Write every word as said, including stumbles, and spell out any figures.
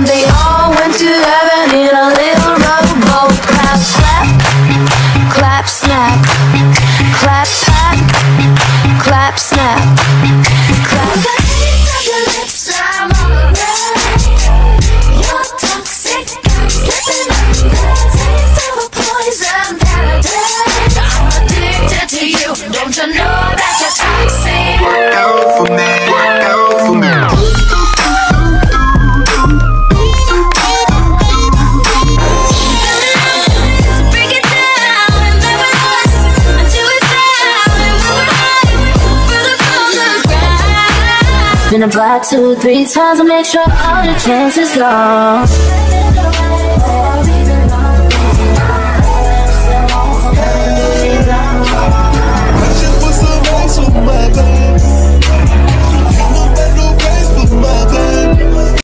They all went to heaven in a little rowboat. Clap, clap, clap, snap. Clap, pat, clap, snap. Clap. The taste of your lips, I'm alright. You're toxic, I'm slipping under. Taste of a poison paradise. I'm addicted to you, don't you know that you're toxic? Work out for me, work out for me. Been applied two, three times to make sure all the cancers gone.